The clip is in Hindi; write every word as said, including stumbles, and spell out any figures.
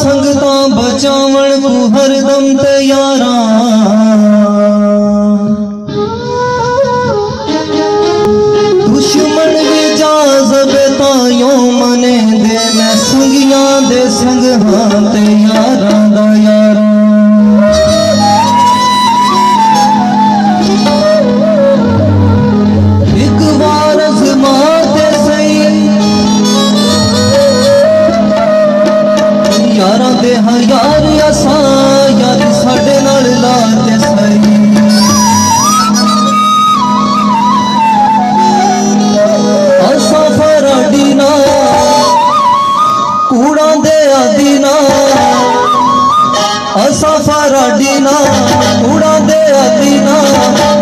संगतां बचावण को हरदम तैयारा। दुश्मन भी जाज़बे तायों मने दे मैं संगियां दे संग हां तैयारा दा यारा। एक बार अज़मा ते सही यारा दे हाँ यार असा यार साडे नाल ला ते सही। असा फराडी ना कूड़ा दे आदि ना, असा फराडी ना कूड़ा दे आदि ना।